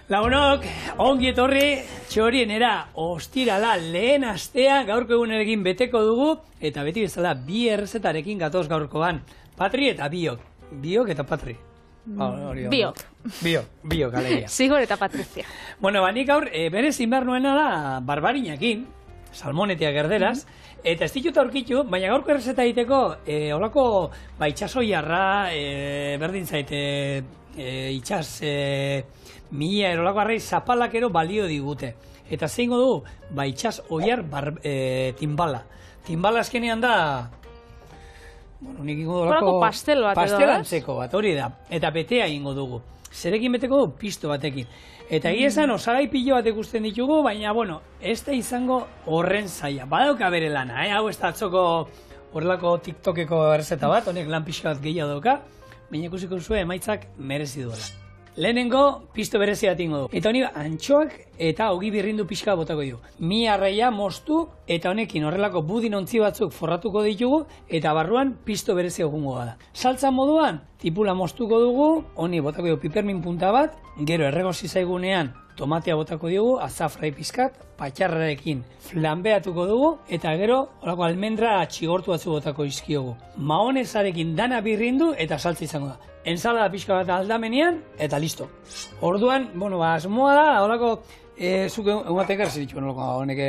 Lagunok, ongi etorri, txorienera ostirala lehen astea gaurko egunerekin beteko dugu, eta beti bezala bi errezetarekin gatoz gaurkoan. Patri eta biok. Biok eta patri. Biok. Biok, alegia. Zigor eta Patrizia. Bueno, nik gaur, berez inbar nuena da barbarinakin, salmonetia gerderaz, eta ez ditut aurkitu, baina gaurko errezeta egiteko, holako, itxaso jarra, berdin zaite, itxas, mila erolako arrei zapalakero balio digute. Eta zeingo du, itxas oiar timbala. Timbala azkenean da, bueno, nik ingo dolako pastel bat edo, pastelantzeko bat, hori da. Eta betea ingo dugu. Zerekin beteko du, pisto batekin. Eta egia esan, osagai pilo bat ikusten ditugu, baina, bueno, ez da izango horren zaila. Badauka bere lana, hau ez da atzoko horrelako TikTokeko errezeta bat, honek lan pixka bat gehiago dauka, baina ikusiko zuen emaitzak merezi duela. Lehenengo, pisto berezia bat ingo du. Eta honi, antxoak eta ogi birrindu pixka botako du. Mi arraia moztu eta honekin horrelako budin ontzi batzuk forratuko ditugu eta barruan pisto berezia egungo da. Saltza moduan, tipula moztuko dugu, honi botako dugu pipermin punta bat, gero erregozi zaigunean tomatea botako dugu, azafrai pizkat, patxarrarekin flanbeatuko dugu, eta gero, horako almendra txigortu batzu botako izkiogu. Mahonezarekin dana birrindu eta saltza izango da. Ensalada pixka bat aldamenean, eta listo. Orduan, bueno, asmoa da, horako, zuk eguatek erzi ditu, honek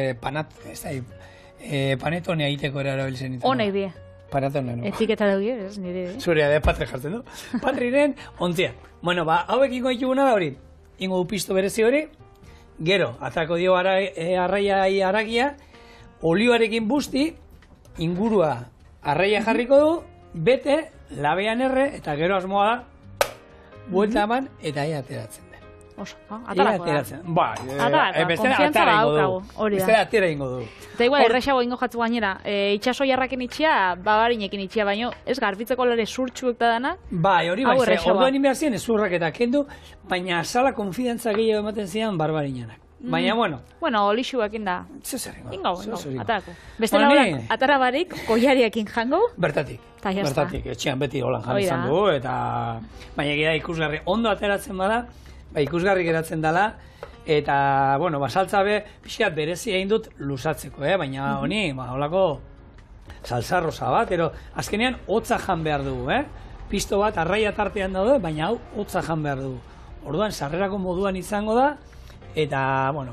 panetone egiteko erabiltzen ditu. Honek die. Panetone, no? Etiketa dugu, ez nire. Zurea, Patri jartzen du. Patriren, ontzia. Bueno, hauek ingo dituguna da hori. Ingo du pisto berezi hori, gero, atrako dio arraia aragia, olioarekin busti, ingurua arraia jarriko du, bete, labean erre, eta gero asmoa da, buelta eman, eta aia ateratzen den. Oso, atarako da. Ba, konfiantza daukagu, hori da. Bestera atera ingo du. Eta igual, errexago ingo jatzu gainera, itxaso jarraken itxia, babarinekin itxia, baino, ez garbitzeko lore surtxuek da dana. Bai, hori bai, orduan inbehar ziren ezurrak eta kendu, baina sala konfidantza gehiago ematen zian barbarinanak. Baina, bueno. Bueno, olixuekin da. Zer ingo. Ingo, atarako. Bestela horak, atarabarik, koiariakin jango. Bertatik. Bertatik, etxean beti holan jan izan du, eta baina gira ikusgarri ondo ateratzen bada, ikusgarri geratzen dela, eta, bueno, saltza pixkat berezi egin dut luzatzeko, baina honi, holako salsa rosa bat, ero azkenean hotza jan behar dugu, pisto bat arraia tartean daude, baina hau hotza jan behar dugu. Orduan, sarrerako moduan izango da, eta, bueno,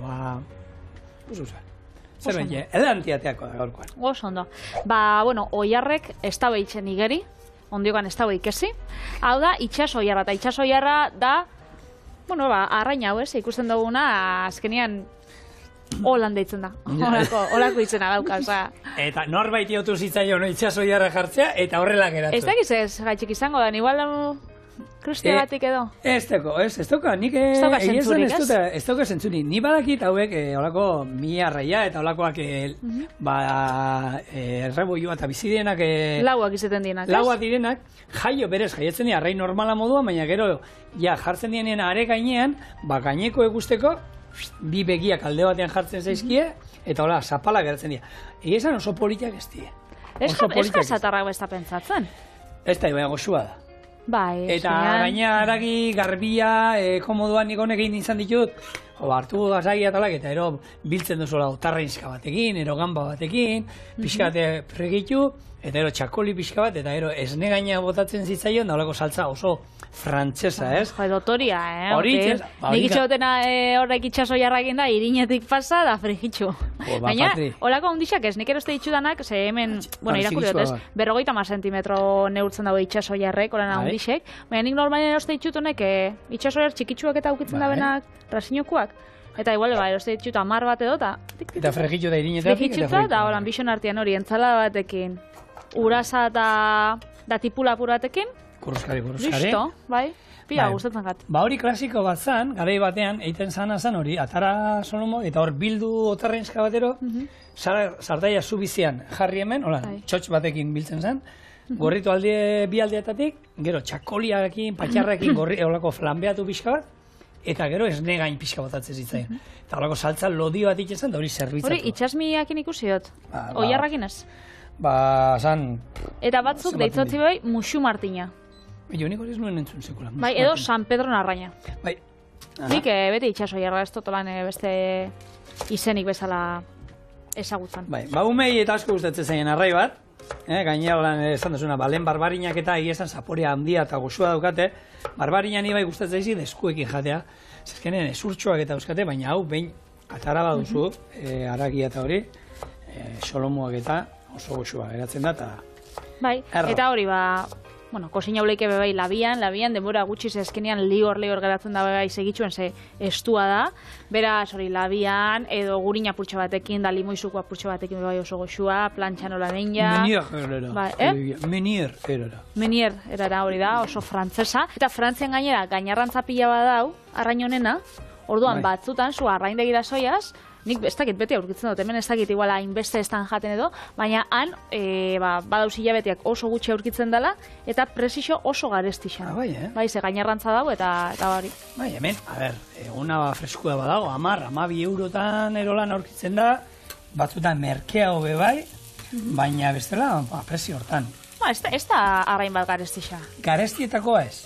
zer bentxe, edantiateako da gaurkoan. Oso ondo. Bueno, oiarrek ez da behitzen igeri, ondiokan ez da behikezi. Hau da, itxas oiarra, eta itxas oiarra da, bueno, arraina hau ez, ikusten duguna, azkenean, holan deitzen da. Holako itzena dauka, oza. Eta norbait iotu zitzaion itxas oiarra jartzea, eta horrela geratu. Ez dakiz ez, gaitxik izango da, igual krustia batik edo. Ez dauka, nik ez dauka zentzuni. Ni badakit hauek, holako mi arraia, eta holakoak, erreboioa eta bizidienak. Lauak izaten dienak, ez? Lauak direnak, jaio berez, jaietzen dira, arrai normala modua, baina gero, jartzen dienien are gainean, gaineko egusteko, bi begiak alde batean jartzen zaizkie, eta hola, zapala geratzen dira. Egia oso politak ez die. Ez jazatarrak besta pentsatzen. Ez da, baina goxua da. Eta gaina aragi, garbia, komoduan nik honek egin izan ditut, hartu gazagia talak, eta ero biltzen duzula otarrainzka batekin, ero gamba batekin, pixkate fregitu, eta ero txakoli pixka bat, eta ero esne gaina botatzen zitzaion, da holako saltza oso frantzesa, ez? Dotoria, nik itxotena horrek itxaso jarrakin da, irinetik pasa da frigitxu. Baina, holako ondixak ez, nik eroste ditxudanak, ze hemen, bueno, irakurri dut ez, 50 zentimetro neurtzen dago itxaso jarrek, horren ondixek, baina nik normalen eroste ditxutunek, itxaso jar txikitsuak eta ukitzen da benak, rasinokuak. Eta igual, eroste ditxuta 10 bat edo, eta frigitxu da irinetatik, eta holan bixon artean hori, entzalada batekin, urasa da tipula apuratekin, Kurruskari. Listo, bai, pia gustatzen gat. Hori klasiko bat zan, garai batean, eiten zana zan hori, atara solomo, eta hor bildu otarrenzka batero, sardaia zubizian jarri hemen, hola, txotx batekin biltzen zan, gorritu bi aldeetatik, gero txakoliarekin, patxarrekin, horlako flanbeatu pixka bat, eta gero esne gain pixka botatzen zitzaion. Eta horlako saltza lodi bat itezen, da hori zerbitzatu. Hori, itxasmiakin ikusi dut, oiarrakin ez? Zan... Eta batzuk deitzotzi bai, Muxu Martina. Jo nik hori ez nuen entzun sekulan. Bai, edo San Pedro Narraina. Bai, Nik beti itxaso jarra ez totolan beste izenik bezala ezagutzen. Bai, umei eta asko gustatzen zaien arrai bat, gainera lan esan duzuna, lehen barbarinak eta egiezan zaporea handia eta goxua daukate, barbarinak ni bai gustatzen zaizit eskuekin jatea, zezkenen esurtxoak eta euskate, baina hau behin atara baduzu, haragia eta hori, solomoak eta oso goxua geratzen da, eta... Bai, eta hori kosina uleike bebai labian denbora gutxi zezkenean ligor geratzen da bebai segitzuen ze estua da, beraz hori labian, edo gurina purtxo batekin, da limoizuko purtxo batekin bebai oso goxua, plantxan hola deina... Menier erara hori da, oso frantzesa, eta Frantzian gainera gainarrantza pila badau, arrain honena, orduan batzutan, zu arraindegira soiaz, nik ez dakit beti aurkitzen dut, hemen ez dakit iguala hainbeste estan jaten edo, baina han badauz hilabeteak oso gutxi aurkitzen dela, eta presixo oso garestixan. Bai, ze gainarrantza dago eta hori. Bai, hemen, eguna freskua badago, 10-12 eurotan erolan aurkitzen da, batzutan merkeago bebai, baina bestela, presio hortan. Ez da arrain bat garestixa. Garestietakoa ez?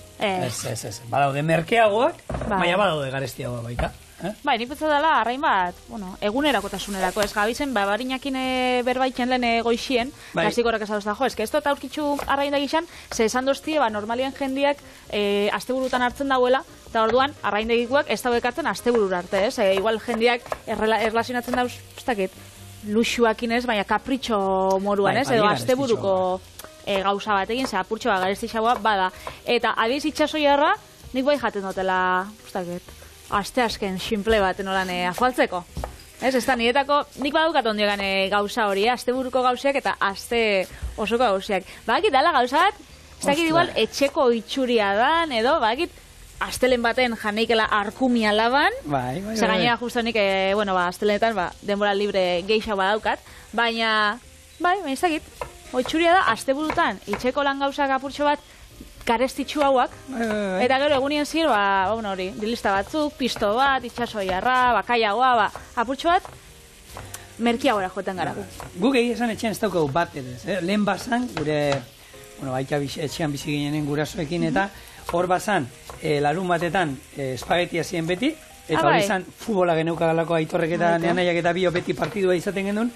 Ez. Badaude merkeagoak, baina badaude garestiagoa baita. Bai, nik pentsa dela arrain bat, egunerakotasunerako, ez gabizen, barinakin berbaitzen lehen goixien, hasiko horrek esadoz da, ez dut aurkitzu arrain da gixan, ze esan doztie, normalian jendiak asteburutan hartzen dauela, eta orduan, arraindegikuak ez dauekatzen asteburura arte, ez? Igual jendiak erlazionatzen dauz, ez dakit, luxuakin ez, baina kapritxo moruan, ez? Edo asteburuko gauza batekin, ze apurtxo bat garestixagoa, bada. Eta adiz itxaso jarra, nik bai jaten dutela, ez dakit, aste asken simple bat nolan afaltzeko. Ez da, niretako, nik badukat ondiogan gauza hori, asteburuko gauziak eta aste osoko gauziak. Badakit dala gauza bat, ez dakit igual etxeko itxuria dan, edo, badakit, astelen baten janeikela arkumia laban, ze gainera justo nik, astelenetan, denbora libre geixau badaukat, baina, ez dakit, itxuria da, asteburutan, itxeko lan gauzak apurtxo bat, garestitxu hauak, eta gero egunien zir, hori, dilista batzuk, pisto bat, itxaso jarra, bakaiagoa, apurtxo bat, merkiagora joten gara. Guk esan etxean ez daukagu bat ere, lehen bazan, gure, baita etxean bizi ginenen gurasoekin, eta hor bazan, larun batetan, espagetia ziren beti, eta hori izan, futbola geneuka galako aitorrek eta neanaiak eta bio beti partidua izaten genuen,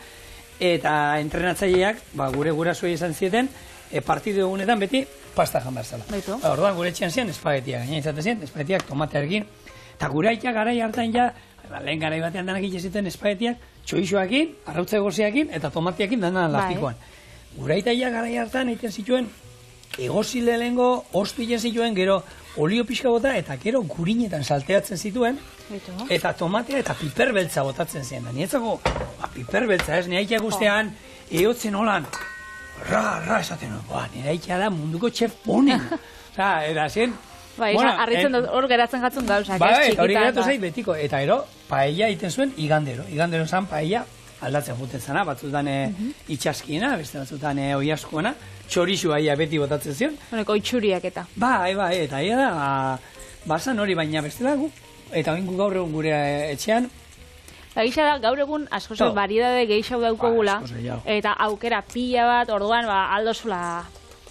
eta entrenatzaileak, gure gurasoei izan zieten, partidu egunetan beti pasta jan behar zela. Orduan gure etxean ziren espagetiak, gaina izaten ziren, espagetiak tomatearekin, eta gure aitak garai hartan ja, lehen garai batean danak itxeziten espagetiak, txoixoakin, arrautza egoziakin, eta tomateakin dana lastikoan. Gure aitak garai hartan egiten zituen, egozile lehengo, ostu egiten zituen, gero olio pixka bota, eta gero gurinetan salteatzen zituen, eta tomatea eta piperbeltza botatzen ziren. Nietzako, piperbeltza ez, nire aitak guztean, ehotzen holan, ra, esaten, nire aitak da munduko txef honen. Eta zen... Arritzen hor geratzen gatzun gauzak, ez txikitan. Eta hori geratu zait betiko, eta ero, paella egiten zuen igandero. Igandero zan paella aldatzen juten zana, batzutan itxaskiena, beste batzutan oiaskuena, txorixua beti botatzen zion. Honeko itxuriak eta. Eta ia da, bazan hori baina bestela gu, eta oingu gaur egun gure etxean. Gisa da, gaur egun asko zen variedade geixau daukogula, eta aukera pila bat, orduan aldozula...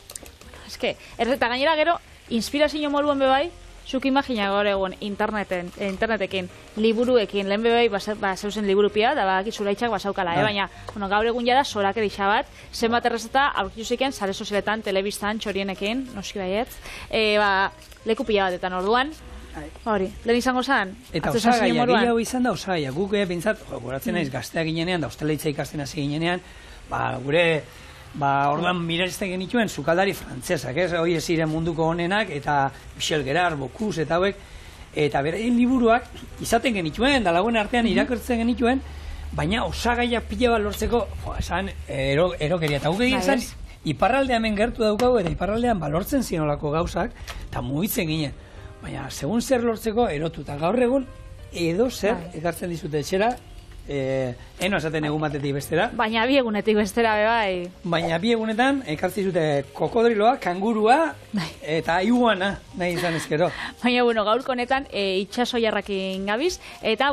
Eta gainera gero, inspirazio moduan bebai, zuk imagina gaur egun internetekin, liburuekin, lehen bebai zeusen liburu pia, da zuraitzak basaukala, baina gaur egun jada zorak edisa bat, zenbat errezeta aurkituziken, sare sozialetan, telebistan, txorienekin, noski baietz, leku pila batetan orduan, hori, lehen izango zen, eta osagaia, gehiago izan da osagaia, guk bintzat, goratzen naiz gaztea ginenean, da ostalaitza ikasten hasi ginenean, gure... orduan mirazten genituen sukaldari frantzesak, hori ziren munduko honenak, eta Michel Gerard, Bocuse eta hauek, eta beraien liburuak izaten genituen, da lagun artean irakurtzen genituen, baina osagaia pila bat lortzeko, esan, erokeria, eta guk egin esan, iparraldean hemen gertu daukagu, eta iparraldean balortzen zinolako gauzak, eta mugitzen ginen, baina segun zer lortzeko erotu, eta gaur egun, edo zer ekartzen dizute etxera, eno esaten egun batetik bestera. Baina bi egunetik bestera bebai. Baina bi egunetan ekartzen dute kokodriloa, kangurua eta iguana nahi izan ezkero. Baina, gaurko honetan itxaso jarrakin gabiz, eta,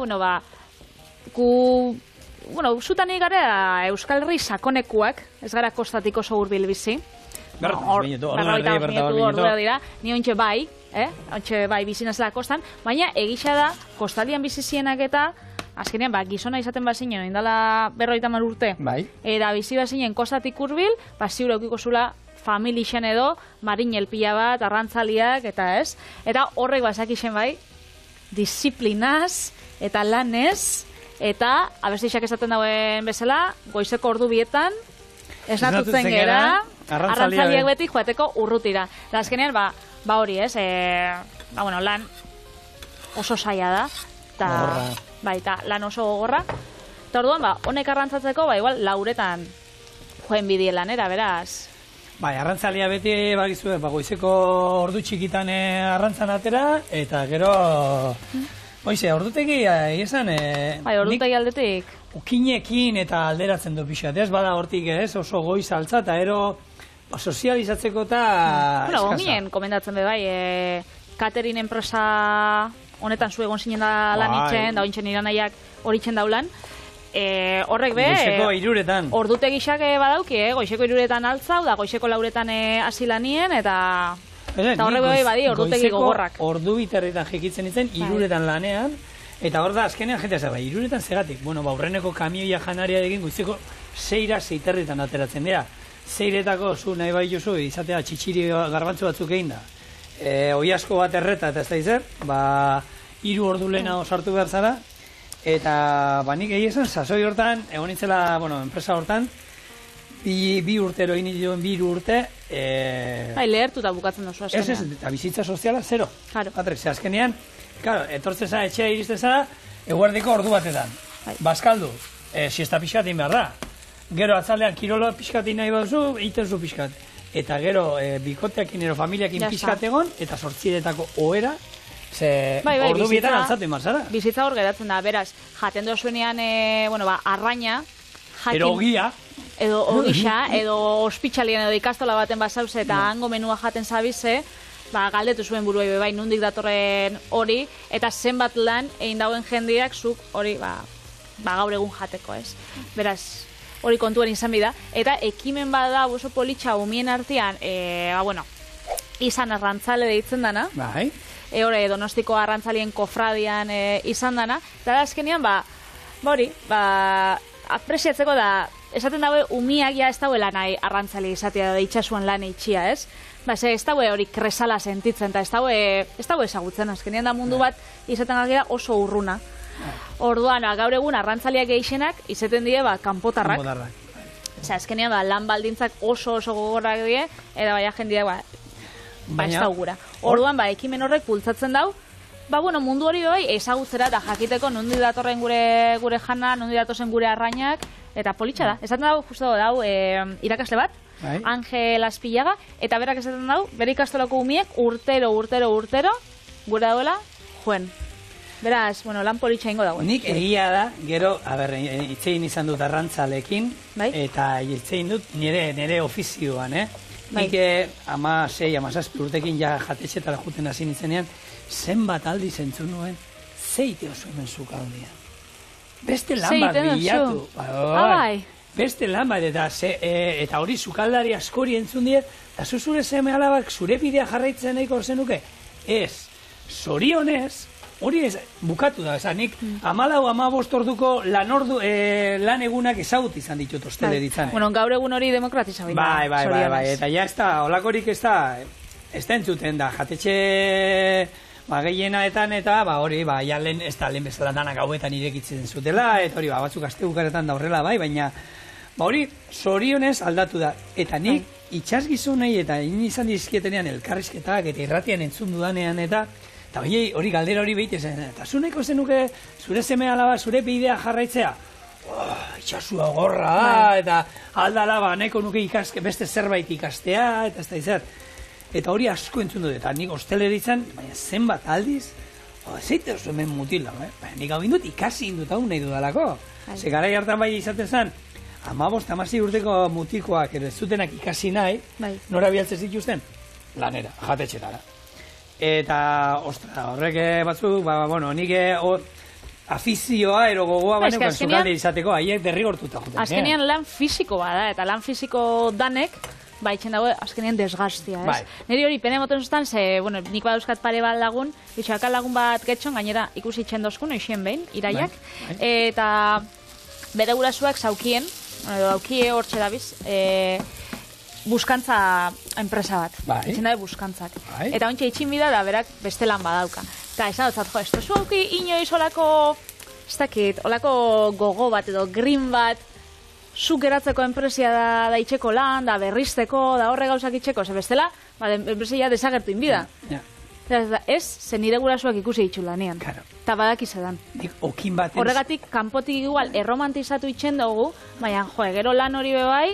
zutan gara Euskal Herri sakonekuak, ez gara kostatik oso hurbil bizi. Ni ontxe bai, Ontxe, bai, bizinazela kostan, baina egisa da, kostalian bizizienak eta, azkenean, gizona izaten bazinen, indala 50 urte, eta bizi bazinen kostatik hurbil, ziur eukiko zula familixen edo, marinel pila bat, arrantzaliak, eta ez. Eta horrek bazakixen bai, disiplinaz, eta lanez, eta abestixak esaten dauen bezala, goizeko ordu bietan, esnatutzen gera, arrantzaliak beti joateko urrutira. Eta azkenean, hori ez, lan oso zaila da, eta lan oso gogorra. Eta orduan, honek arrantzatzeko, igual, lauretan joen bidie lanera, beraz. Arrantzalia beti bagizu, goizeko ordu txikitan arrantzan atera, eta gero, ordutegi, esan... ordutegi aldetik. Ukinekin eta alderatzen du pixat, ez bada hortik ez, oso goiz altza, eta ero sozializatzeko eta eskasa. Gonginen, komendatzen be bai, catering enpresa honetan zu egon zinen da lan itzen, da ointzen iranaiak horitzen daulan, horrek be... Goizeko 3:00. Ordutegixak badauki, goizeko 3:00 altzau, da goizeko 4:00 hasi lanien, eta horrek be badi ordutegi gogorrak. Ordu biterritan jekitzen itzen, 3:00 lanean, eta hor da, azkenean jentea zer, 3:00 zegatik. Aurreneko kamioia janaria egin goizeko 6:30 ateratzen dira. 6:00 zu nahi bai jozu, izatea txitsiri garbantzu batzuk egin da. Oiasko bat erreta eta ez da izer, 3 ordu lehena sartu behar zara, eta nik egin sasoi hortan, egon nintzela, enpresa hortan, bi urtero egin nituen 3 urte. Lehertu eta bukatzen dozu azkenean. Ez, eta bizitza soziala, 0. Ze azkenean, etortzen zara, etxea iristen zara, eguerdiko ordu batetan. Bazkaldu, siesta pixkatin behar da. Gero atzaldean kirola pixkatin nahi baduzu, egiten zu pixkat. Eta gero bikoteakin ero familiakin pixkat egon, eta 8:00 ohera, ordu bietan altzatu imarzara. Bizitza hor geratzen da, beraz, jaten dozuenean, arraina, edo ogia, edo ogisa, edo ospitxalien edo ikastola baten bazauz, eta hango menua jaten zabize, galdetu zuen buruei bai nundik datorren hori, eta zenbat lan egin dauen jendiak zuk hori gaur egun jateko, ez? Beraz, hori kontuen izan bida, eta ekimen bada oso politxa umien artean, izan arrantzale deitzen dana, hori Donostiko arrantzalien kofradian izan dana, eta azkenean, apresiatzeko da, esaten daue umiak ja ez dauela nahi arrantzali izatea da itxasuan lan itxia, ez? Ez daue hori kresala sentitzen, eta ez daue ezagutzen, azkenean da mundu bat izaten gara oso urruna. Orduan, gaur egun arrantzaliak gehixenak izaten die kanpotarrak. Azkenean lan baldintzak oso gogorrak die, eta baina jendeak ez daugura. Orduan, ekimen horrek bultzatzen dau, mundu hori bai ezagutzera eta jakiteko nondi datorren gure jana, nondi datozen gure arrainak, eta politxa da. Esaten dau, justo dau, irakasle bat, Angel Azpillaga, eta berak esaten dau, bere ikastolako umiek urtero, gure dauela, joen. Beraz, lan politxa ingo dago. Nik egia da, gero, itzein izan dut arrantzalekin, eta itzein dut nire ofizioan, Nik 16-17 urtekin ja jatetxetara juten hasi nintzenean, zenbat aldiz entzun nuen, zeite oso hemen zukaldian. Beste lan bat bilatu. Beste lan bat, eta hori zukaldari askori entzun diet, eta zure seme alabak zure bidea jarraitzen nahiko zenuke. Ez, zorionez, hori bukatu da, nik 14-15 orduko lan egunak ezagut izan ditut ostele ditzan. Gaur egun hori demokratiza bina. Bai, eta ja ez da, holakorik ez da entzuten da, jatetxe gehienaetan eta hori, ja lehen ez da lehen bezala danak hauetan irekitzen zutela, eta hori, batzuk aste bukaretan da horrela bai, baina hori, zorionez aldatu da, eta nik itxasgizunei eta izan dizkietenean elkarrizketak eta irratian entzun dudanean eta hori galdera hori behite zen, eta zuneko zenuke zure seme alaba, zure bidea jarraitzea, itxasua gorra, eta aldala neko nuke beste zerbait ikastea, eta ez da izan. Eta hori asko entzun dut, eta nik osteleritzen, baina zenbat aldiz, zeite oso hemen mutila, nik hau indut ikasi indut hau nahi dudalako. Ze garai hartan bai izaten zen, 15-16 urteko mutikoak ez zutenak ikasi nahi, nora bialtzen zituzten? Lanera, jatetxetara. Eta, horrek batzuk, nik afizioa ero gogoa banekoan zukalde izateko, haiek derrigortuta juten. Azkenean lan fisiko bada, eta lan fisiko danek, ba, itxen dago, azkenean desgastia, ez? Neri hori, pene moten zuztan, ze, bueno, nik badauzkat pare bat lagun, bitxoak lagun bat getxon, gainera ikusi itxen dozkun, eixien behin, iraiak, eta bere gurasuak zaukien, daukie hortxe dabiz, buskantza enpresa bat, itxen dabe buskantzak. Eta ontsa itxin bida da berak beste lan badauka. Eta esan dutzat, jo, ez tozu hauki inoiz olako, ez dakit, olako gogo bat edo green bat, zuk geratzeko enpresia da itxeko lan, da berrizteko, da horre gauzak itxeko, ze bestela, enpresia desagertu inbida. Ez, zen nire gurasuak ikusi ditxu lanean. Eta badakizedan. Horregatik, kanpotik igual, erromantizatu itxen dugu, baina, jo, gero lan hori bebai,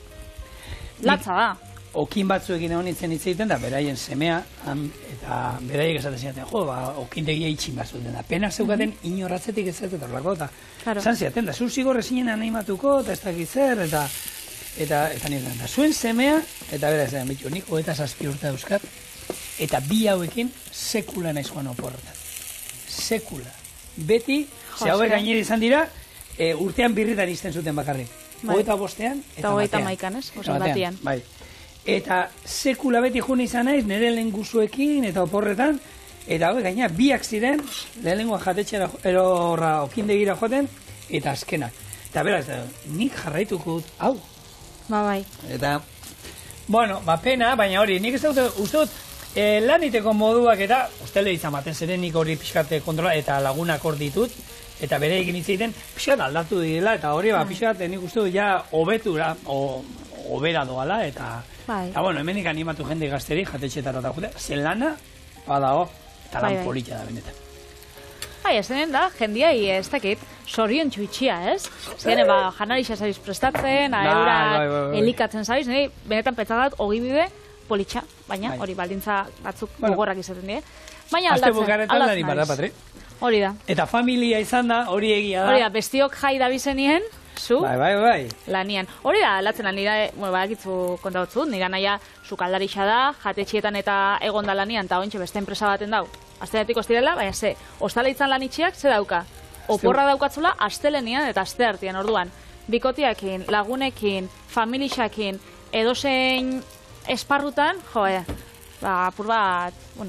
latza da. Okin batzuekin egon nintzen hitz egiten da, beraien semea, eta beraiek esaten zidaten, jo, okintegia itxin bat zuten da. Pena zeukaten inorratzetik ez eta horrako, eta zan zidaten da, zu zigorre zinen animatuko, eta ez dakit zer, eta nire da, zuen semea, eta bera ez da, bitu, nik 27 urte dauzkat, eta bi hauekin sekula naiz joan oporretan. Sekula. Beti, ze hauek gainera izan dira, urtean birritan izten zuten bakarrik. 25ean, eta 31, ez? Osan batian. Bai. Eta sekula beti june izan naiz, nire lehen guzuekin eta oporretan, eta hau gaina biak ziren, lehenengoa jatetxera erorra okindegira joten, eta azkenak. Eta beraz, nik jarraituko dut, hau. Bai. Eta, bueno, pena, baina hori, nik ez dut, uste dut, laniteko moduak eta, ustele izan baten zeren nik hori pixkate kontrola, eta lagunak hor ditut, eta bere egin itzaiten, pixkat aldatu direla, eta hori, pixkat, nik uste dut, ja, hobetura, obera doala, eta bueno, hemenik animatu jende gazteri, jatetxetara eta jute, zen lana, badago, eta lan polita da benetan. Bai, ez denen da, jendia, ez dakit, sorion txuitxia, ez? Zene, janarixa zabiz prestatzen, eura elikatzen zabiz, benetan petzagat, ogi bide, politxa, baina hori baldintza batzuk gogorrak izaten die. Baina aldatzen naiz. Hori da. Eta familia izan da, hori egia da. Hori da, bestiok jai da bizenien, zu? Bai. Lanian. Hori da, aldatzen lan, nire, badakitzu kontautzu, nire naia sukaldarixa da, jatetxietan eta egon da lanian, eta ointxe beste enpresa baten dau. Asteatik ostirela, baina ze, ostala itzan lan itxiak, ze dauka? Oporra daukatzula, astelenian eta aste artean, orduan. Bikotiakin, lagunekin, familixakin, edozein esparrutan, apur bat, bueno,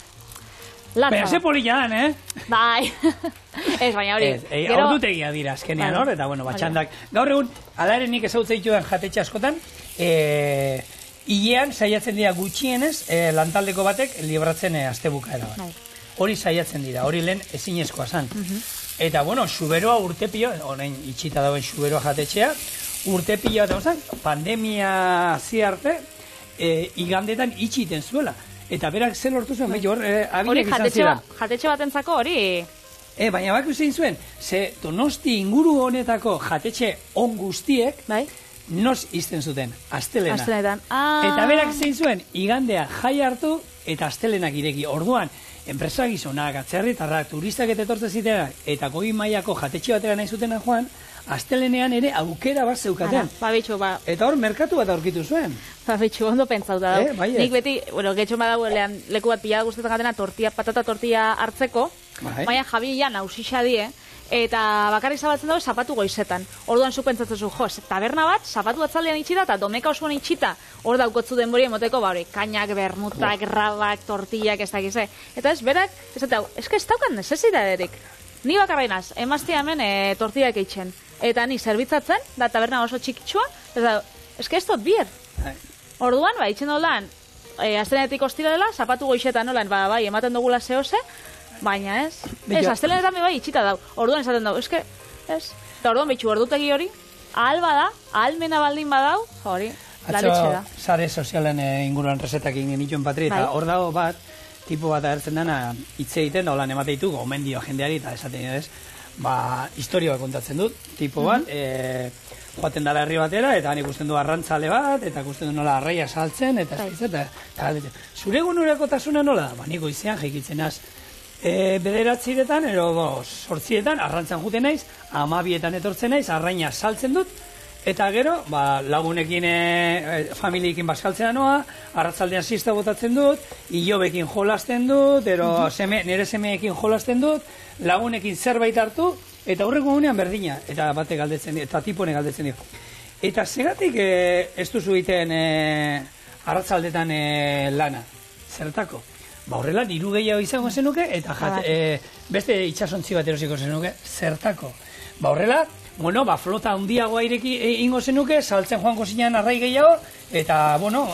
baina ze polilla dan, Bai. Ez, baina hori. Hau dut egia dira azkenean hor, eta bueno, batxandak. Gaur egun, ala ere nik ezautze ditudan jatetxe askotan, hilean saiatzen dira gutxienez, lantaldeko batek libratzen astebukaera bat. Hori saiatzen dira, hori lehen ezinezkoa zan. Eta bueno, suberoa urtepio, orain itxita dauen suberoa jatetxea, urtepio bat zan, pandemia zi arte, igandetan itxiten zuela. Eta berak zer lortu zuen, hor abinek izan ziren. Jatetxe batentzako hori... Baina bako zein zuen, ze Donosti inguru honetako jatetxe on guztiek, nos izten zuten, astelena. Eta berak zein zuen, igandea jai hartu eta astelenak ireki. Orduan, enpresa gizonak, atzerritarrak, turistak eta etortzen zitera, eta goi mailako jatetxe batera nahi zutena joan, astelenean ere aukera bat zeukaten. Eta hor, merkatu bat aurkitu zuen. Bitxu, ondo pentsauta dago. Nik beti, getxo badago leku bat pila guztetan gatena patata tortilla hartzeko, baina Javi nausixa die, eta bakarrik zabaltzen dago zapatu goizetan. Orduan zu pentsatzen zu, taberna bat, zapatu batzaldean itxita, eta domeka osoan itxita, hor daukotzu denbori emoteko, kainak, bermutak, rabak, tortillak, ez dakize. Eta ez, berak, ez daukan nesesitaderik. Ni bakarrainaz, emaztia hemen tortillak eitzen. Eta ni zerbitzatzen, da taberna oso txikitsua, ez dut bier. Orduan, itxen dolan, astelenetik ostirela, zapatu goixetan nolan, bai, ematen dugula zehose, baina ez. Ez, astelenetan bai itxita dau. Orduan esaten dau, ez. Eta orduan behitxu ordutegi hori, ahal bada, ahalmena baldin badau, hori, laletxe da. Atzo, sare sozialen inguruan resetak ingin ituen patri, eta hor dago bat, tipo bat agertzen dena, hitz egiten, da holan emateituko, omen dio jendeari, eta esaten ez, historioa kontatzen dut, tipo bat, joaten dara herri batera, eta han ikusten du arrantzale bat, eta ikusten du nola arraia saltzen, eta zure gunureko tasuna nola da? Niko izan jaikitzen az, bederatziretan, sortzietan, arrantzan juten naiz, 12etan etortzen naiz, arraina saltzen dut, eta gero, lagunekin, familiekin baskaltzea noa, arratzaldean zista botatzen dut, ilobekin jolasten dut, nire semeekin jolasten dut, lagunekin zerbait hartu, eta horreko gunean berdina, eta bate galdetzen dio, eta tipone galdetzen dio. Eta segatik ez duzu egiten arratzaldetan lana, zertako? Ba horrela, diru gehiago izango zenuke, eta beste itxasontzi bat erosiko zenuke, zertako? Ba horrela, bueno, ba flota handiagoa ireki ingo zenuke, saltzen joango zinean arrai gehiago, eta, bueno,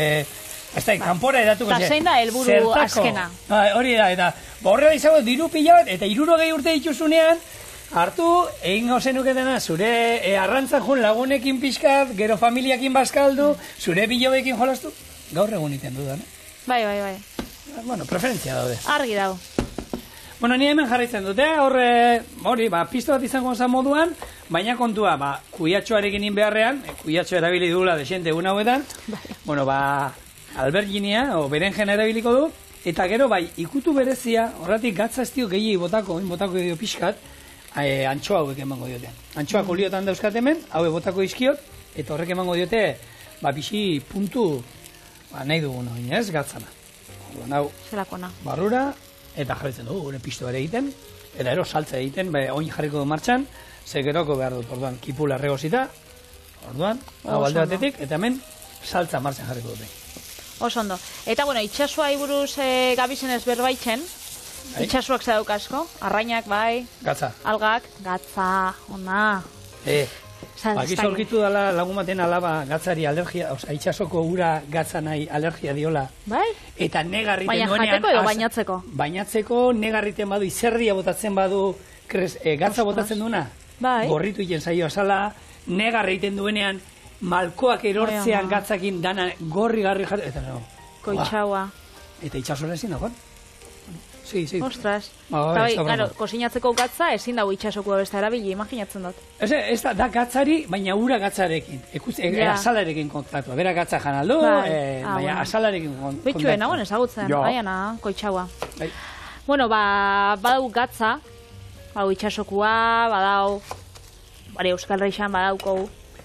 kanpora edatuko zen. Eta zein da helburu azkena? Hori da, eta horrela izango diru pila bat, eta 60 urte dituzunean, hartu, egingo zenuketena, zure arrantzan joan lagunekin pixkat, gero familiakin bazkaldu, zure bilobekin jolastu, gaur egun iten dudan, Bai. Bueno, preferentzia daude. Argi dago. Bueno, ni hemen jarraitzen dute, hori, pizto bat izango zen moduan, baina kontua, kuiatxoarekin inbeharrean, kuiatxo erabili dugula desente egun hauetan, bueno, alberginia, o berenjena erabiliko du, eta gero, ikutu berezia, horretik gatza ez dio gehiagi botako dio pixkat, antxoa hauek emango diote. Antxoak oliotan dauzkat hemen, hauek botako izkiot, eta horrek emango diote, pixi puntu, nahi dugun hori, ez, gatzana. Zelakona. Barrura, eta jarritzen dugu, gure pisto ere egiten, eta ero saltza egiten, oin jarriko du martxan, zekeroko behar dut, orduan, kipula regozita, orduan, hau alde batetik, eta hemen, saltza martxan jarriko dute. Oso ondo. Eta, bueno, itxasua iburuz gabizen ez berbaitzen, itxasuak zedauk asko, arrainak bai, gatza, algak, gatza, ona. Bakiz aurkitu dela lagun baten alaba gatzari alergia, itxasoko ura gatza nahi alergia diola. Bai? Eta negarriten duenean... Baina jateko edo bainatzeko? Bainatzeko, negarriten badu, izerria botatzen badu, gatza botatzen duena, gorritu iten zaio azala, negarriten duenean, malkoak erortzean gatzakin dana gorri-garri jaten, eta no. Koitxaua. Eta itxasora ezin dagoen. Sí. Ostras. Claro, kosinatzeko gatza ezin dago itxasokua beste erabili, imaginatzen dut. Ez da gatzari, baina ura gatzarekin. Azalarekin kontaktua. Bera gatza janaldu, baina azalarekin kontaktua. Bitxuen, nagoen ezagutzen, baiana, koitxaua. Bueno, badau gatza, badau itxasokua, badau, Euskal Reixan badauko.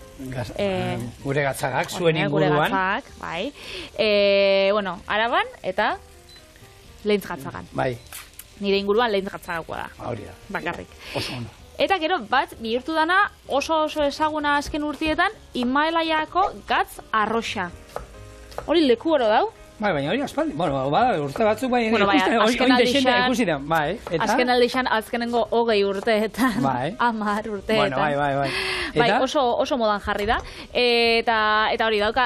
Gure gatzagak, zuen inguruan. Gure gatzagak, bai. Bueno, Araban eta Leintz gatzagan. Bai. Nire inguruan Leintz gatzagakoa da. Hori da. Bakarrik. Oso ono. Eta gero, bihurtu dana oso ezaguna azken urtietan, Himalaiako gatz arroxa. Hori leku oro dau? Bai, baina hori aspaldi. Bueno, urte batzuk bai, ikusitan. Azken aldixan, azkenengo 20 urteetan. 10 urteetan. Bai. Bai, oso modan jarri da. Eta hori dauka,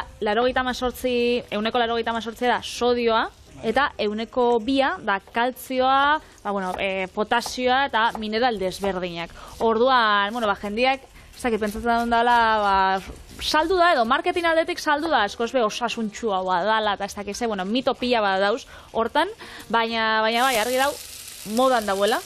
88% da sodioa, eta 2% da kaltzioa, potasioa eta mineral desberdinak. Orduan, jendiak, pentsatzen dela, saldu da, edo marketing aldetik saldu da, askoz be osasuntxua dala, eta ez dakize, mito pila bat dauz hortan, baina bai, argi dau, modan dauela.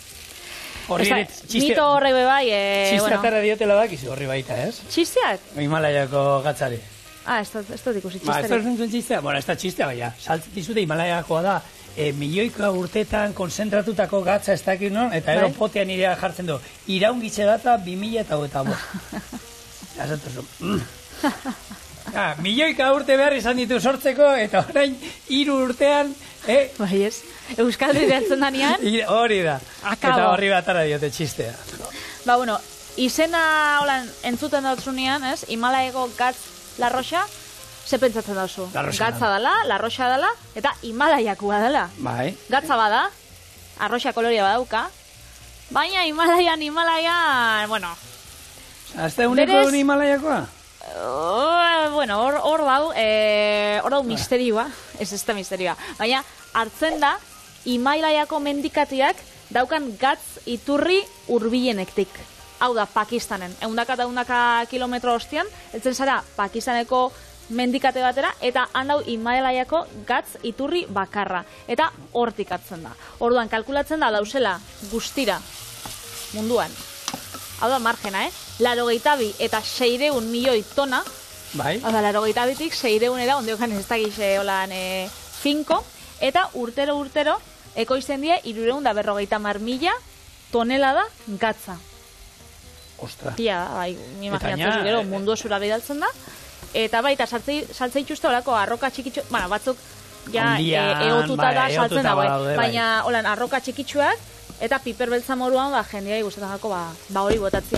Mito horre bai... Txistatarra diotela dakizu horri baita, ez? Txisteak? Himalaiako gatzari. Ez dut ikusi txisteak. Ez dut zentzun txistea? Bueno, ez da txistea, baina. Saltzitizute Himalaiakoa da, milioika urtetan konzentratutako gatza ez dakit non, eta ero potean irea jartzen du. Iraungitze data 2008. Azatuzu. Milioika urte behar izan ditu sortzeko, eta orain 3 urtean... Bai ez, Euskaldu ideatzen danean... Hori da, eta horri batara diote txistea. Izena entzuten dautzunean, Himalaiako gatz larroxa, ze pentsatzen dauzu? Gatza dela, larroxa dela, eta Himalaiakoa dela. Gatza bada, arroxa koloria badauka, baina Himalaian, bueno... Azte uneko Himalaiakoa? Bueno, hor dau misterioa, ez da misterioa, baina hartzen da Himalaiako mendikatiak daukan gatz iturri hurbilenektik. Hau da, Pakistanen. 100 kilometro ostian, etzen zara Pakistaneko mendikate batera, eta handau Himalaiako gatz iturri bakarra. Eta hortik hartzen da. Orduan, kalkulatzen da dauzela guztira munduan. Hau da, margena, 82 eta 600 milioi tona. Bai. Hau da, 82tik 600era, ondiokan ez dakize holan finko. Eta urtero ekoizten die 350.000 tonelada gatza. Ostra. Tia, bai, mi imaginatzen gero mundu osura bidaltzen da. Eta baita, saltze itxuste horako arroka txikitxu, batzuk ja eotuta da saltzen da, baina holan arroka txikitxuak, eta piper beltza moruan jendeai gustatakako hori botatzea.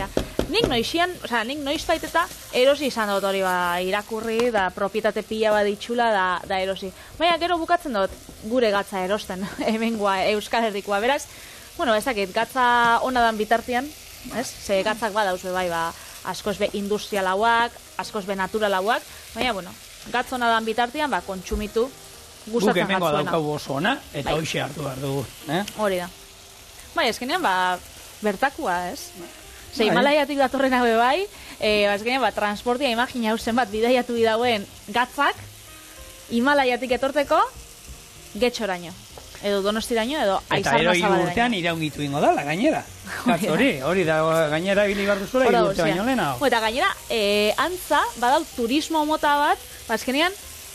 nik noizbait eta erosi izan dut hori irakurri, da propietate pila bat ditxula, da erosi. Baina gero bukatzen dut gure gatza erosten, hemengoa Euskal Herrikoa, beraz, bueno, ezakit, gatza ona dan bitartian, ez? Ze gatzak badauz bai, askoz be industrialauak, askoz be naturalauak, baina, bueno, gatz ona dan bitartian, kontsumitu gustatzen gatzuena. Guk hemengoa daukagu oso ona, eta hoxe hartu behar dugu. Hori da. Bai, eskenean, bertakua, ez? Ze Himalaiatik datorrenak bai, eskenean, transportia imagina hausen bat bidaiatu bidauen gatzak, Himalaiatik etorteko, getxoraino. Edo Donostiraino, edo Aizar Nazabaderaino. Eta ero urtean iraungitu ingo dala, gainera. Hori da, gainera ibili behar duzuela, urte baino lehenago. Eta gainera, antza, badau turismo mota bat, azkenean,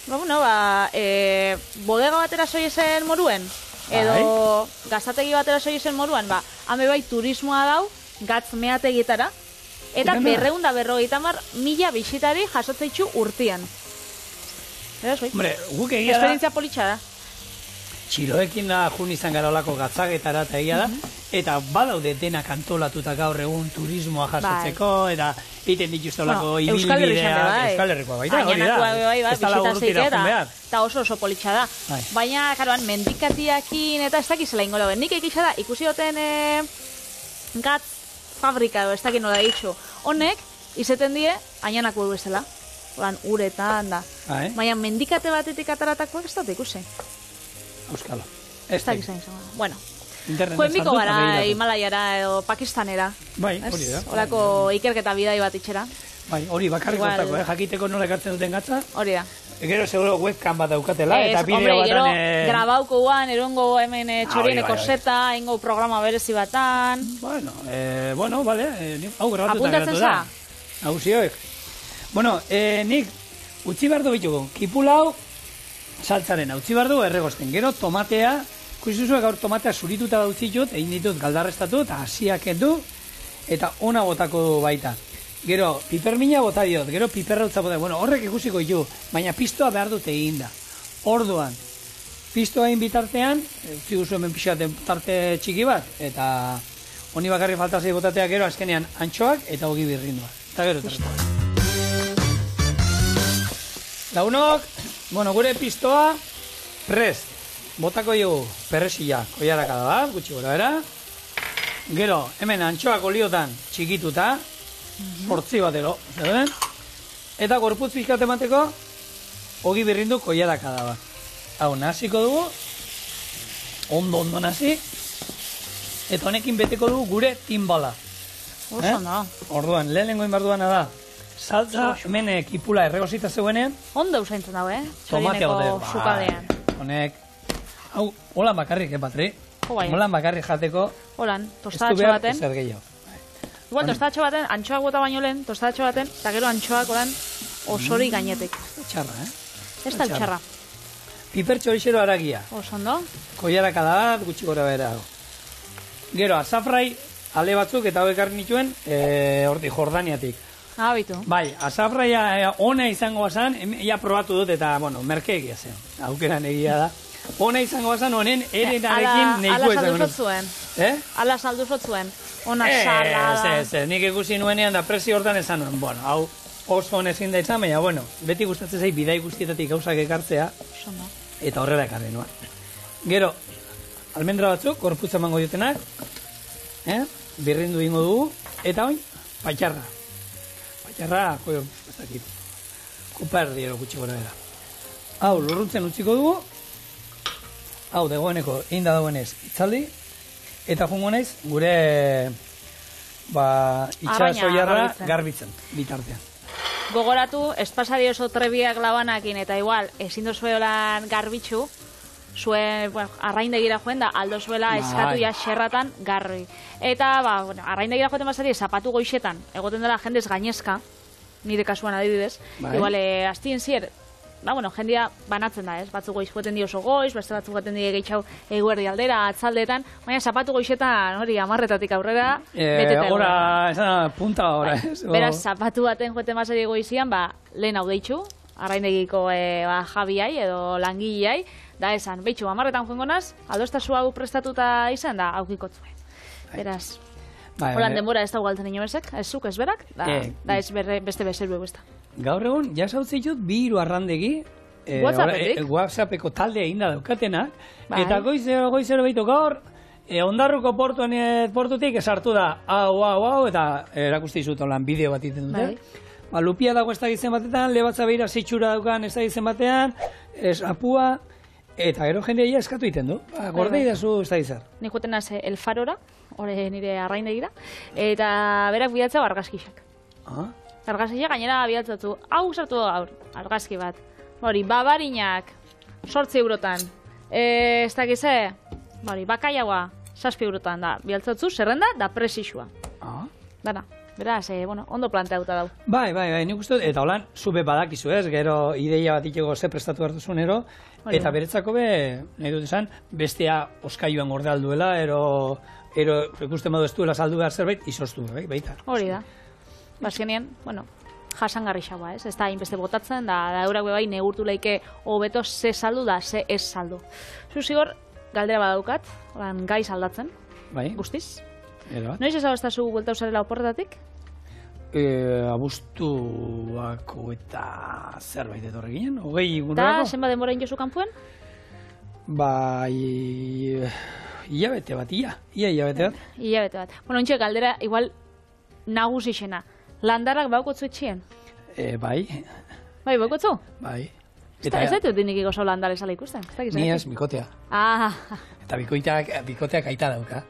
bodega batera soiezen moruen, edo gaztategi batera soiezen moruan, hame bai turismoa dau, gatz meategietara, eta 250.000 bisitari jasotzeitzu urtian. Hombre, guk egia da... Esperientzia politxa da. Txiloekin da jun izan gara olako gatzagetara eta egia da, eta badaude denak antolatuta gaur egun turismoa jasotzeko, eta egiten dituzte olako ibilbideak, Euskal Herrikoa baita, hori da, ez da lagurtira jun behar. Eta oso politxa da. Baina, karoan, mendikatiakin eta ez dakizela ingo dauen. Nik ekitza da, ikusi duten gatz fabrika edo, ez dakit nola ditxu. Honek, izeten die, ainanako du ezela. Uretan da. Baina, mendikate batetik ataratakoak ez dut ikusi. Euskalo. Ez da gizan izan. Bueno, joen biko gara Himalaiara edo Pakistanera. Bai, hori da. Horako ikerketa bidai bat itxera. Bai, hori bakarrik goztako, jakiteko nola ekartzen duten gatza. Hori da. Gero seguro webcam bat daukatela, eta bideo batan... Gero grabauko guan, erongo hemen txorieneko zeta, ingo programa berezi batan. Bueno, bale, hau grabatuta geratu da. Hau zioek. Bueno, nik utzi behar du bitugu, kipulau, saltzaren utzi behar du erregosten. Gero tomatea, ikusi gaur tomatea zurituta dautzitut, egin ditut galdarrestatu, eta hasiak edu, eta ona botako du baita. Gero, pipermina bota diot, gero piperrautza bota. Bueno, horrek ikusiko ditu, baina pistoa behar dute egin da. Orduan, pistoa egin bitartean, utzi guzu hemen pixaten tarte txiki bat, eta honi bakarri faltazei botatea gero azkenean antxoak eta ogi birrindua. Eta gero terretu. Launok, bueno, gure pistoa prest. Botako dugu perresila koiarakada bat, gutxi gora bera. Gero, hemen antxoak oliotan txikituta, hortzi batero, zeren? Eta gorputz pixkat emateko, ogi birrindu koiarakada bat. Hau, naziko dugu, ondo nazi, eta honekin beteko dugu gure timbala. Oso da. Orduan, lehenengo inbarduana da, saltza, hemen kipula erregosita zeuenean. Ondo usaintzen dago, Tomatea Txorineko sukaldean. Honek, hau, holan bakarrik, Patri? Holan bakarrik jateko. Holan, tostatxo baten. Ez zer gehiago. Igual, tostatxo baten, antxoak bota baino lehen, tostatxo baten, eta gero antxoak holan osori gainetik. Txarra, Ez da txarra. Piper txorixero aragia. Oso ondo. Koiarakada bat, gutxi gora bera. Gero, azafrai, ale batzuk eta hauek harri nituen, horti, Jordaniatik. Bitu. Bai, azafraia ona izango bazan, ja probatu dut eta, bueno, merkeegia zen. Aukeran egia da. Ona izango bazan, honen erenarekin neiko izango. Ala saldu zotzuen. Ala saldu zotzuen. Ona sala. Ez, nik ikusi nuenean da presi hortan esan nuen. Bueno, hau oso honezin da izan, baina, bueno, beti gustatzen zait bidai guztietatik gauzak ekartzea. Eta horrela ekarri nuen. Gero, almendra batzuk, gorputza emango diotenak. Birrindu ingo dugu. Eta oin, patxarra. Patxarra, ez dakit. Kuper diero gutxi gora bera. Hau, lurruntzen utziko dugu. Hau, dagoeneko, inda dagoenez, itzaldi. Eta jungo naiz, gure itxasoiarra garbitzen, bitartean. Gogoratu, espasari oso trebiak labanakin, eta igual, ezin dozuelan garbitzu, zuen, arraindegira joen da, aldo zuela eskatu ja xerratan garri. Eta, arraindegira joeten basari, zapatu goixetan, egoten dela jendez gainezka, nire kasuan adibidez, igual, astien zier, jendia banatzen da, ez? Batzuk goiz joeten dio oso goiz, beste batzuk joeten dio gehitxau eguerdi aldera, atzaldetan, baina zapatu goixetan, hori, 10:00 aurrera, beteta egon. Hora, esa punta hora, ez? Beraz, zapatu baten joeten basari goizian, lehen hau deitxu, arraindegiko jabiai edo langileai, da esan, behitxu, 10:00 joango naz, adostazu hau prestatuta izan da, aukikotzue. Beraz. Holan denbora ez da galtzen inoesek, ez zuk, ez berak, da ez beste bezeru eguzta. Gaur egun, jasautzei dut, 2 arrandegi, WhatsAppeko taldea inda daukatenak, eta goizero behitu gaur, Ondarruko portutik esartu da, hau, eta erakusti zut lan bideo bat iten dute. Lupia dago ez da gizen batetan, lebatza behira zitxura daukan ez da gizen batean, apua, eta gero jendea eskatu iten du. Gordei da zu ez da gizar. Nik joten naz El Farora, hori nire arraindegira, eta berak bidatzea argazkixak. Argazkixak gainera bidatzatu, hau sartu gaur, argazki bat. Hori, babarinak, 8 eurotan. Ez da gize, bakaiagoa, 7 eurotan da. Bidatzatzu, zerrenda, da presixua. Dana. Beraz, ondo planteauta dau. Bai, nik uste, eta holan, zube badakizu ez, gero ideia bat itxego ze prestatu hartu zuen eta beretzako nahi dut esan, bestea oskaioan gorde alduela, ero ikusten modu ez duela saldu behar zerbait, izoztu, baita. Hori da. Bazkenien, jasangarri xaua, ez da inbeste botatzen, da eurak bai negurtu leike hobeto ze saldu da, ze ez saldu. Zuzigor, galdera badaukat, gai saldatzen, guztiz. Noiz ez abaztazu buelta usarela oporretatik? Abuztuako eta zerbait etorri ginen, 20 gurako. Eta zenba denbora injozu kanpuen? Hilabete bat, hilabete bat. Hilabete bat. Ontxe galdera, igual nagusixena. Landarak baukotzu etxien? Bai. Bai, baukotzu? Bai. Ez dut dinik igozau landare zala ikusten? Ni ez, bikotea. Eta bikoteak aita dauka.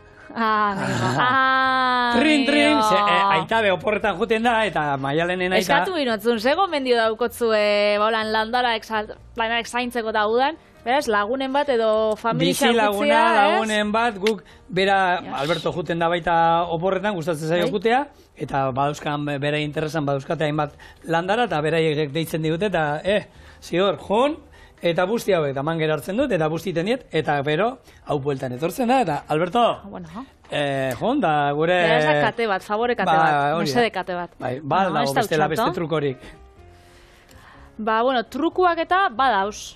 Trin, aita be oporretan juten da, eta maialenen aita... Eskatu inotzun, zego mendio daukotzu landara zaintzeko da udan, beraz, lagunen bat edo familia bizi laguna, lagunen bat, guk, bera, Alberto juten da baita oporretan, gustatzen zaio jutea, eta badauzkan, bera interesan badauzkate hainbat landara, eta bera deitzen digute, eta, zior, jun, eta busti hauek, eta manger hartzen dut, eta busti teniet, eta bero, hau bueltan etortzen da, eta, Alberto, jon, da, gure... Beraz da kate bat, favore kate bat, mesede kate bat. Dago bestela beste trukorik. Trukuak eta badauz.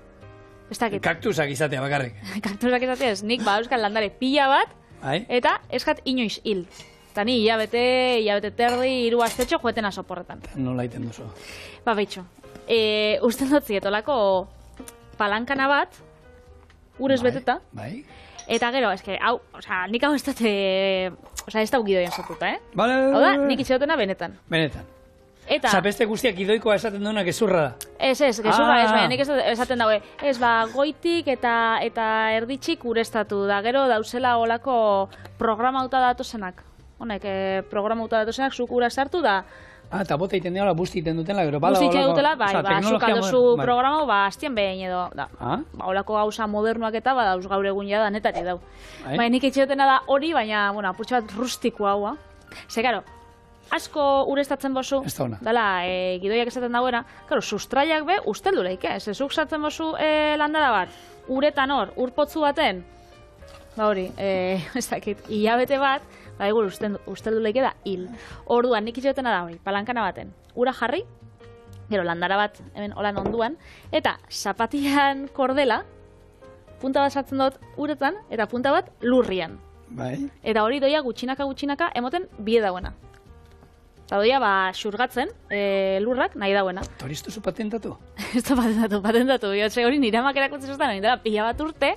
Kaktusak izatea bakarrik. Kaktusak izatea ez, nik badauzkan landare pila bat, eta eskat inoiz hil. Eta ni hilabete terdi, 3 astetxo joeten asoporretan. Nola iten duzu? Behitxo. Usten dut zietolako palankana bat, urez beteta. Eta gero, nik hau ez dut, ez da gidoien sortuta, Hau da, nik itxerotena benetan. Benetan. Osa, beste guztiak gidoikoa esaten duena gezurra da. Ez, gezurra ez, nik esaten daue. Ez, goitik eta erditxik ureztatu da. Gero dauzela olako programauta datozenak. Honek, programauta datozenak zuk ura sartu da. Eta bota iten dela, busti iten dutela, gero bala olako... Busti iten dutela, zuk aldozu programa, aztien behin edo. Olako gauza modernuak eta dauz gaur egun jada netari dau. Nik etxeotena da hori, baina, apurtxo bat rustikoa hua. Ze, karo, asko ureztatzen bozu, dala, gidoiak esaten dagoena, karo, sustraiak be, usteldu leike, zuk sartzen bozu landara bat, uretan hor, urpotzu baten, hori, ez dakit, hilabete bat, egur usteldu leike da hil. Orduan, nik itxotena da hori, palankana baten, ura jarri, gero landara bat, hemen holan onduan, eta zapatian kordela, punta bat sartzen dut uretan, eta punta bat lurrian. Eta hori doia gutxinaka emoten bide dagoena. Eta doia xurgatzen lurrak nahi dauena. Eta hori ez duzu patentatu? Ez du patentatu. Hori nire amak erakutzen zuzten, nire da pila bat urte,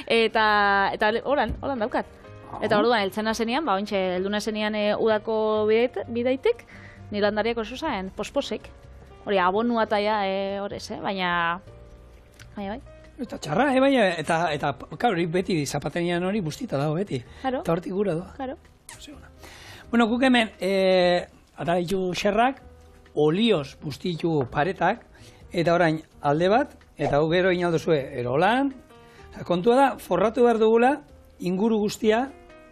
eta horan daukat. Eta orduan, eltzena zenian, ointxe, elduna zenian udako bidaitik, nire landariak oso zaen, posposik. Hori, abonua eta horrez, baina... Bai. Eta txarra, baina, eta hori beti zapatenian hori bustita dago beti. Eta hortik gura doa. Bueno, guk hemen, atara ditugu xerrak, olioz busti ditugu paretak, eta orain alde bat, eta hau gero inaldozue erolan. Kontua da, forratu behar dugula, inguru guztia,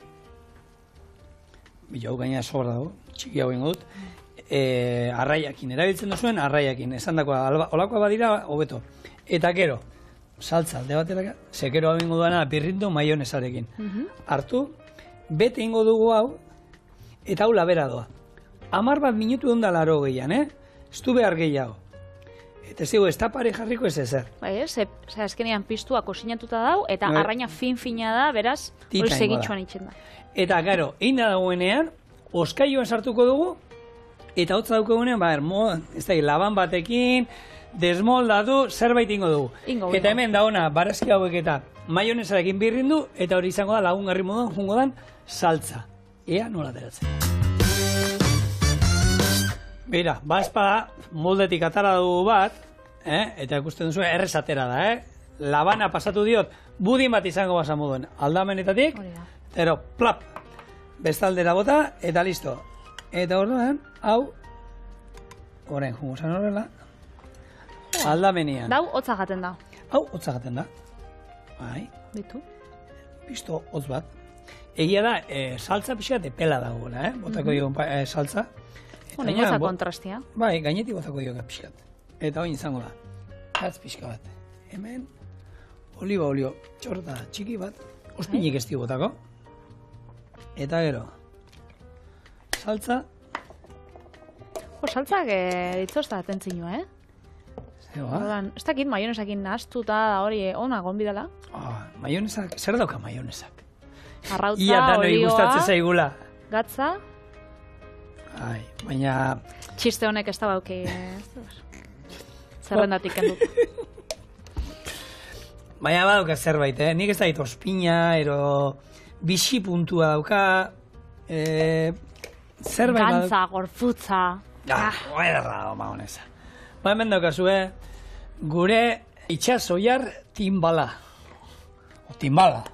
bila hau gaina sobra dago, txiki hau ingut, arraiakin, erabiltzen duzuen arraiakin, esan dakoa, olakoa badira, hobeto. Eta gero, saltza alde bateraka, sekero hau ingo duana pirrindu maionesarekin. Hartu, bete ingo dugu hau, eta hau labera doa. 10 minutu ondala aro gehian, ez du behar gehiago. Eta zigu, ez tapare jarriko ez ezer. Bai, azkenean piztua kozinatuta dau, eta arraina fin-fina da, beraz, hori segitxuan itxen da. Eta, gero, egin da dagoenean, oskaioan sartuko dugu, eta hotza daukagunean, ez da, laban batekin, desmoldatu, zerbait ingo dugu. Eta hemen da ona, barazki hauek eta maionesarekin birrindu, eta hori izango da lagungarri moduan, jungo dan, saltza. Ea nola ateratzen. Bera, espada, moldetik atara dugu bat, eta ikusten duzu, errez atera da, labana pasatu diot, budin bat izango basa moduen, aldamenetatik, pero plap, bestaldera bota, eta listo. Eta orduan, hau, orain jungo zan horrela, aldamenean. Dau, hotza jaten da. Hau, hotza jaten da. Bai. Bitu. Pisto hotz bat. Egia da, saltza pixat epela dagoela, botako digun saltza. Honen goza kontrastia. Bai, gainetik botako digun pixat. Eta hori izango da. Hatz pixka bat. Hemen, oliba olio txorta txiki bat. Ospinik ez botako. Eta gero, saltza. Saltzak ditzozta atentzinu, Ez dakit maionesakin nahaztuta hori ona gonbidala. Maionesak, zer dauka maionesak? Arrautza, olioa. Ia danoi gustatzen zaigula. Gatza. Baina... Txiste honek ez da bauki. Zerrendatik kendu. Baina badauka zerbait, nik ez da dit ospina, bixi puntua dauka, zerbait badauka. Gantza, gorputza. Oerra, maionesa. Hemen daukazue, gure itxasoiar timbala. Timbala.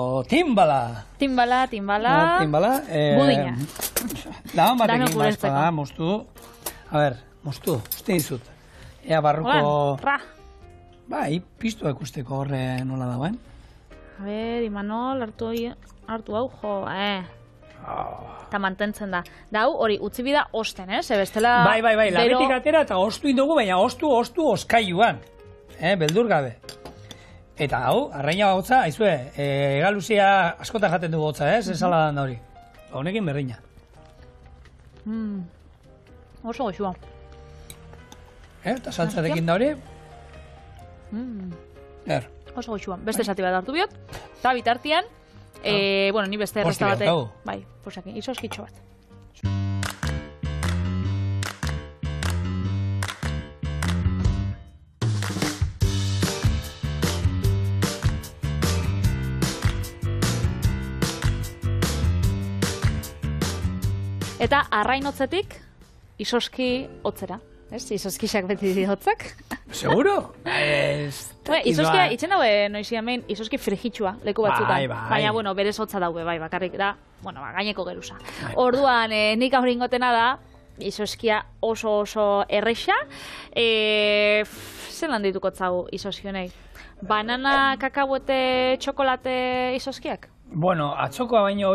Budina. Laban batekin bazpada, moztu. A ber, moztu, uste dizut. Ea barruko... Bai, piztua ikusteko horre nola dagoen. A ber, Imanol, hartu hau, jo, Eta mantentzen da. Da hau, hori, utzi bida osten, Bestela... Bai, labetik atera eta ostu indugu, baina ostu oskaiuan. Beldur gabe. Eta hau, arraina hotza, aizue, egaluzia askota jaten dugu hotza, ez esala da hori. Honekin berdina. Oso goxua. Eta saltzarekin da hori. Oso goxua. Beste esati bat hartu biot. Eta bitartian, ni beste erresta bate. Bai, posaki, izoskitxo bat. Eta arrainotzetik, izoski hotzera. Izoskisak beti hotzak. Seguro? Izoskia, itxen daue noizia hemen, izoski frigitxua leku batzutan. Baina, berez hotza daue, bakarrik da, gaineko geruza. Orduan, nik aurri ingotena da, izoskia oso erresa. Zelan dituko tzagu izoskionei? Banana, kakahuete, txokolate izoskiak? Atzokoa baino,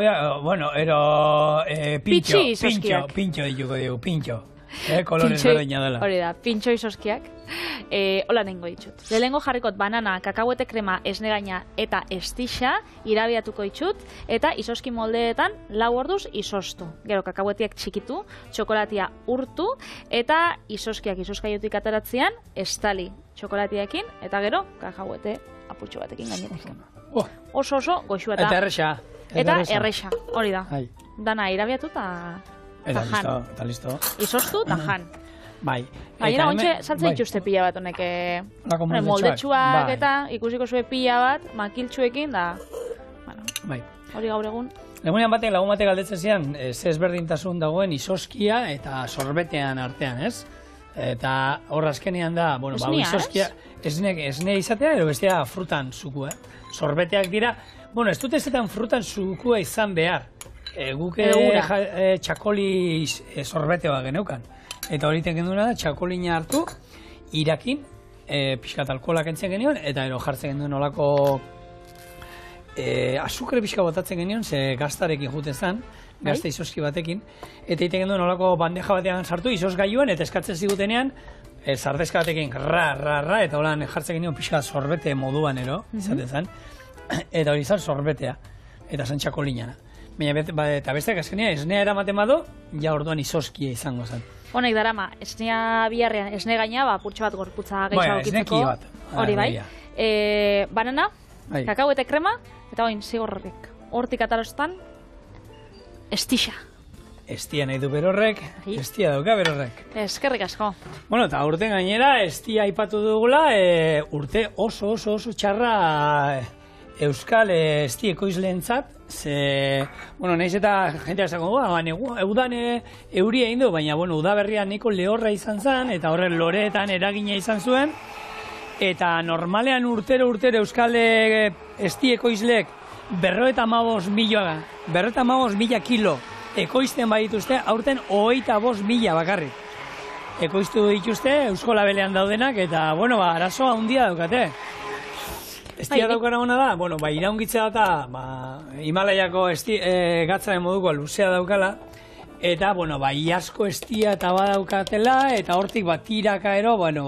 pintxo dituko dugu, pintxo. Kolorez berdina dela. Hori da, pintxo izoskiak. Hola nengo ditut. Lehengo jarrikot banana, kakahuete krema, esnegaina eta estixa irabiatuko ditut, eta izoski moldeetan 4 orduz izostu. Gero kakahuetiak txikitu, txokolatia urtu, eta izoskiak izoskaiotik ateratzean, estali txokolatiaekin, eta gero kakahuete apurtxo batekin gainetik. Oso goxua eta erresa. Eta erresa, hori da. Dana irabiatu eta jan. Eta listo. Izostu eta jan. Bai. Baina ontsa saltza dituzte pila bat honek. Moldetxuak eta ikusiko zue pila bat, makiltxuekin da. Bai. Hori gaur egun. Lagun batek galdetzen zian, ze ezberdintasun dagoen izoskia eta sorbetean artean, ez? Eta hor azkenean da, izoskia, esne izatea, edo bestea frutan zuku, Sorbeteak dira, ez dut ezetan frutan zukua izan behar. Guk txakoli sorbeteoa geneukan. Eta hori teken duena da, txakolina hartu, irakin, pixkat alkoholak entzen genion, eta ero jartzen genuen olako azukre pixka botatzen genion, ze gaztarekin juten zen, gazte izoski batekin, eta egiten genuen olako bandeja batean sartu, izoz gaiuan, eta eskatzen zigutenean, zardezka batekin, eta holan jartzen genion pixka sorbete moduan ero, izaten zen, eta hori izan sorbetea, eta zen txakolinana. Eta besteak azkenia, esnea eramaten bado, ja orduan izoskia izango zen. Honek darama, esnea biharrean, esne gaina, purtxo bat gorputza gehiago ekitzeko. Hori bai. Banana, kakao eta krema, eta oin zigorrek. Hortik atarostan, estixa. Estia nahi du berorrek, estia dauka berorrek. Eskerrik asko. Bueno, eta urten gainera, estia aipatu dugula, urte oso txarra euskal esti ekoizleentzat, bueno, nahiz eta jenteak esako, eudan euria egin du, baina, bueno, udaberrian niko lehorra izan zen, eta horren loreetan eragina izan zuen, eta normalean urtero euskal esti ekoizleek 55.000 kilo ekoizten badituzte, aurten 25.000 bakarrik. Ekoiztu dituzte, Eusko Labelean daudenak, eta, bueno, arazoa handia daukate. Estia daukara hona da, bueno, iraungitzea eta Himalaiako gatzaren moduko luzea daukala, eta, bueno, iasko estia eta badaukatela, eta hortik tiraka ero, bueno,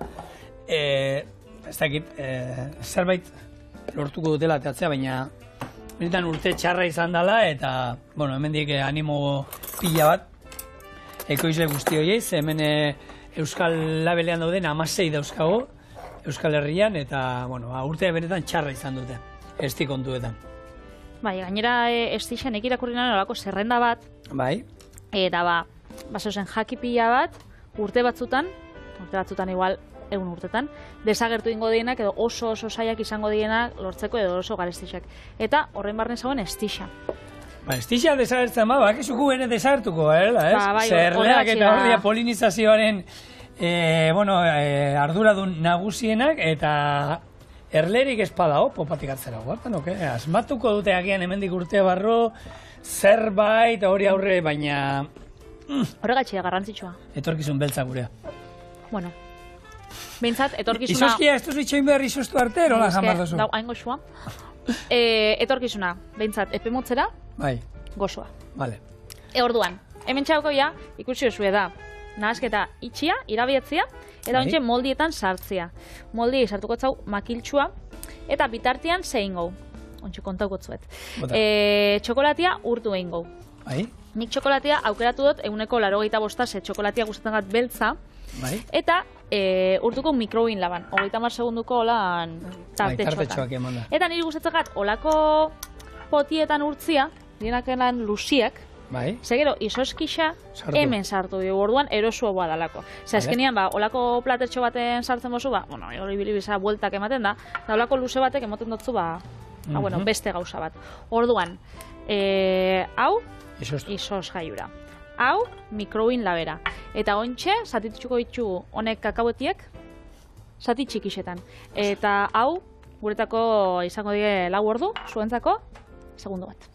ez dakit, zerbait lortuko dutela ateatzea, baina benetan urte txarra izan dela, eta, bueno, hemendik animo pila bat, ekoizle guzti horiez, hemen Euskal Labelean dauden 16 dauzkago, Euskal Herrian, eta, bueno, urte benetan txarra izan dute, esti kontuetan. Bai, gainera estixen irakurrinan olako zerrenda bat, bai, eta basozen jaki pila bat, urte batzutan igual, egun urtetan, desagertu ingo dienak edo oso saiak izango dienak lortzeko edo oso garestixak. Eta horren barne zauen estixa. Estixa desagertzen bakizuku bene desagertuko, ez? Zerleak eta horria polinizazioaren arduradun nagusienak eta erlerik espada popatik atzera guartan, asmatuko dute agian hemendik urte barro zerbait hori aurre, baina horregatxea garrantzitsua. Etorkizun beltza gurea. Bueno, bintzat, etorkizuna... Izoskia, ez duzu itxoin behar izostu arte, erola jamar dozu? Dau, hain goxua. Etorkizuna, bintzat, epemotzera, goxua. Vale. Orduan, hemen txauko ja, ikusi osue da, nahasketa itxia, irabietzia, eta ontxe moldietan sartzia. Moldia sartuko zau makiltxua, eta bitartian zein gau. Ontxe kontauko zuet. Txokolatia urtu egin gau. Nik txokolatia aukeratu dut, eguneko 85 txokolatia gustatzen gat beltza, eta urtuko mikroin laban, 30 segunduko olan tartetxoak. Eta niri gustatzen gat, olako potietan urtzia, dienakenan lusiak, segero izoskixa hemen sartu dugu, orduan erosua badalako. Azkenean, olako platetxo baten sartzen bozu, hori bilibiza bueltak ematen da, eta olako luze batek ematen dutzu, beste gauza bat. Orduan, hau, izos jaiura. Hau, mikroin labera. Eta ontxe, zatitutxuko ditugu honek kakauetiek, zati txikixetan. Eta hau, guretako izango dige 4 ordu, zuentzako, segundu bat.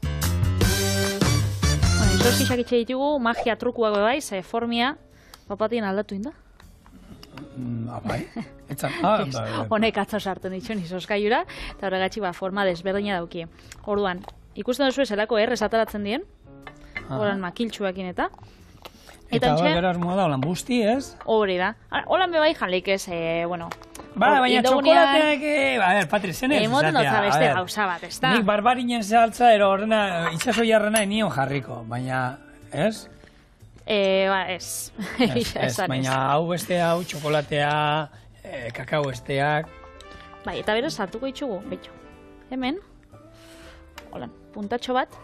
Izozkixak itxe ditugu, magia trukuago bai, ze formia, papatien aldatu inda. Bai. Honek atzo sartu ditxun izozkaiura, eta horregatxi forma desberdina daukie. Orduan, ikusten duzu zelako ataratzen dien, horan makiltxuekin eta. Eta hori gara asmoa da, holan busti, ez? Hori da. Holan bebai janleik ez, baina txokolateak, Patri, zen ez? Emoten dut zabeste gauza bat, ez da? Nik barbarinen zehaltza, horrena, itxaso jarrena enion jarriko, baina, ez? Ez. Baina hau beste hau, txokolatea, kakao besteak. Bai, eta bero sartuko ditugu, betxo. Hemen, holan, puntatxo bat.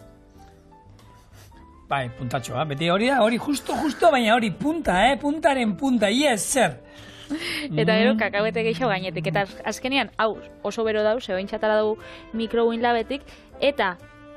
Bai, puntatxoa, beti hori da, hori justo, baina hori punta, puntaren punta, yes, zer. Eta gero, kakauete gehiago gainetik, eta azkenean, hau, oso bero dau, zeo intxatara dugu mikroin labetik, eta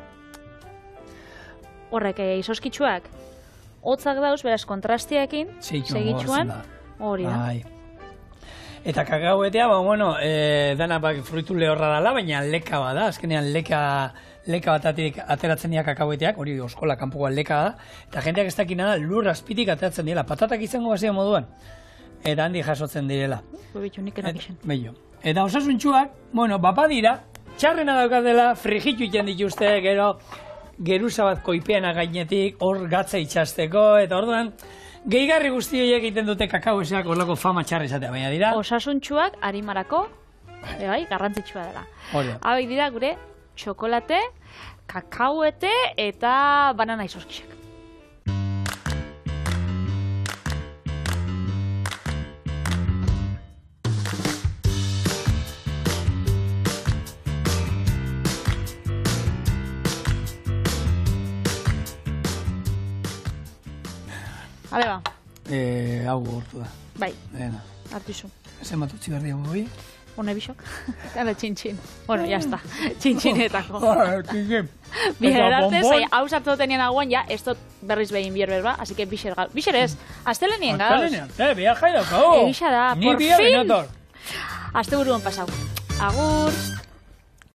horrek izoskitsuak, hotzak dauz, beraz, kontrastiakin, segitxuan, hori da. Eta kakauetea, dana fruitu lehorra dela, baina leka bada, azkenean leka batatik ateratzen dira kakaueteak, hori oskola kanpokoa leka da, eta jendeak ez dakina da lur azpitik ateratzen direla, patatak izango bazia moduan, eta handi jasotzen direla. Eta osasuntxuak, bapa dira, txarrena daukatela, frijitu iten dituzte, gero geruza bat koipeana gainetik, hor gatza itxasteko, eta orduan, gehigarri guzti horiek egiten dute kakaueseak horlako fama txarra izatea, baina dira. Osasuntxuak harimarako, garrantzitsua dela. Hau dira gure txokolate, kakauete eta banana izoskixak. Ale ba. Hau gortu da. Bai, hartu izu. Ezen bat utzi behar diago goi? Hone bisok. Eta txintxin. Bueno, ya está. Txintxinetako. Txintxin. Bixer arte, hau sartu tenien aguan, ja, ez dut berriz behin bier berba, así que bixer gauz. Bixer ez, astelenien gauz. Astelenien, viaja edakau. Egisa da, por fin. Aste buruan pasau. Agur.